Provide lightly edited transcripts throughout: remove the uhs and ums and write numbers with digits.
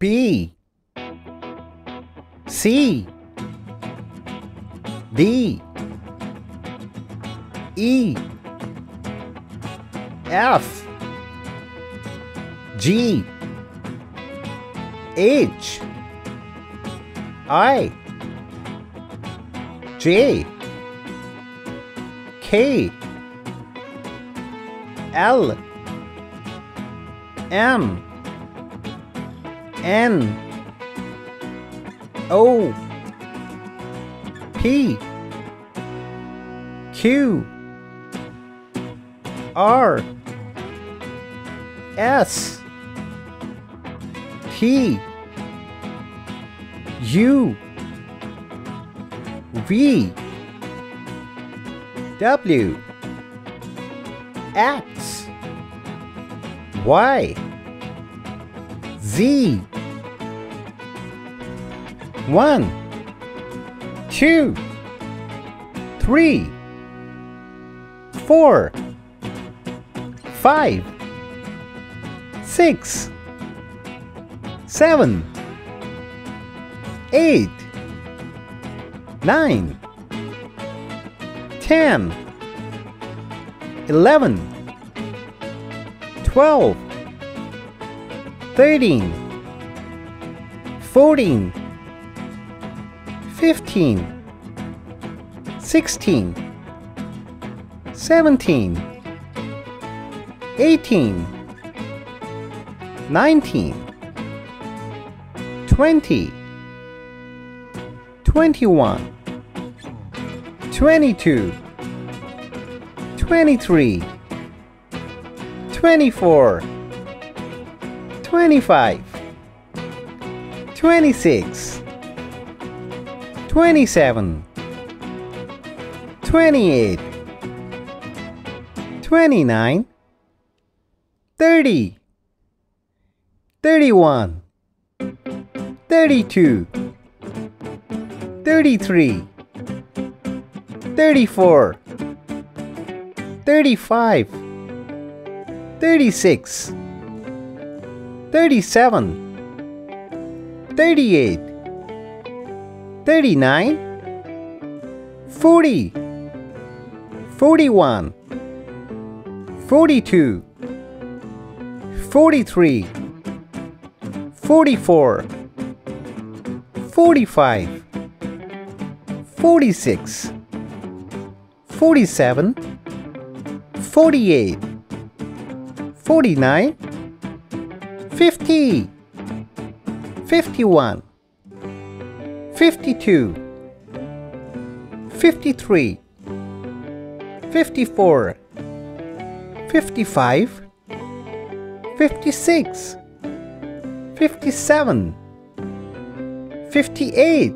B, C, D, E, F, G, H, I, J, K, L, M, N, O, P, Q, R, S, T, U, V, W, X, Y, Z. 1, 2, 3, 4, 5, 6, 7, 8, 9, 10, 11, 12, 13, 14, 15, 16, 17, 18, 19, 20, 21, 22, 23, 24, 25, 26, 27, 28, 29, 30, 31, 32, 33, 34, 35, 36, 37, 38, 39, 40, 41, 42, 43, 44, 45, 46, 47, 48, 49, 50, 51, 52, 53, 54, 55, 56, 57, 58,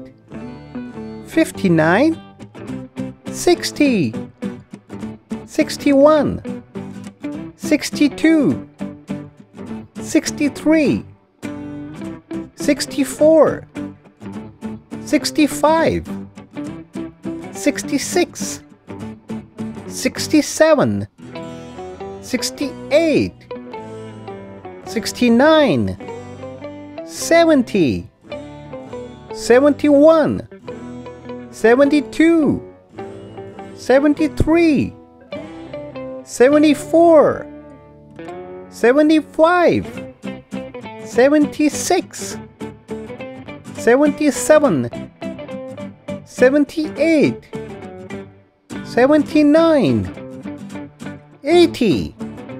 59, 60, 61, 62, 63, 64, 65, 66, 67, 68, 69, 70, 71, 72, 73, 74, 75, 76, 77, 78, 79, 80,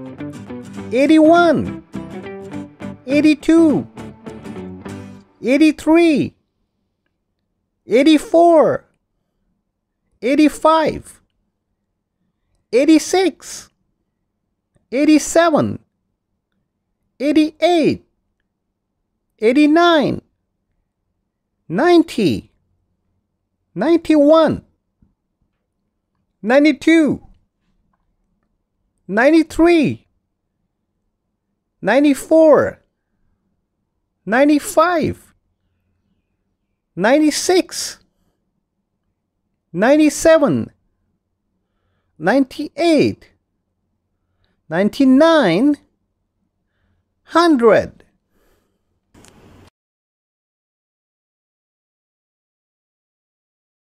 81, 82, 83, 84, 85, 86, 87, 88, 89, 90, 91, 92, 93, 94, 95, 96, 97, 98, 99, 100.